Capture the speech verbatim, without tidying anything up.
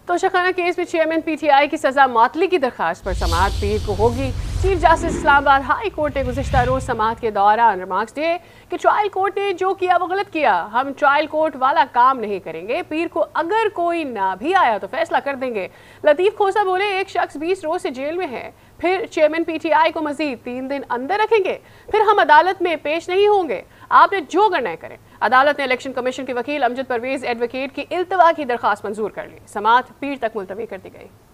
Toshakhana case में chairman PTI की सजा मौतली की दरखास्त पर समाअत पीर को होगी। Chief justice Islamabad high court ने गुज़िश्ता रोज समाअत के दौरान रिमार्क्स दिए कि ट्रायल कोर्ट ने जो किया वो गलत किया। हम ट्रायल कोर्ट वाला काम नहीं करेंगे। पीर को अगर कोई ना भी आया तो फैसला कर देंगे। लतीफ खोसा बोले, एक शख्स बीस रोज से जेल में है, फिर चेयरमैन पीटीआई को मजीद तीन दिन अंदर रखेंगे, फिर हम अदालत में पेश नहीं होंगे। आपने जो करना है करें। अदालत ने इलेक्शन कमीशन के वकील अमजद परवेज एडवोकेट की इल्तवा की दरखास्त मंजूर कर ली। समाअत पीर तक मुलतवी कर दी गई।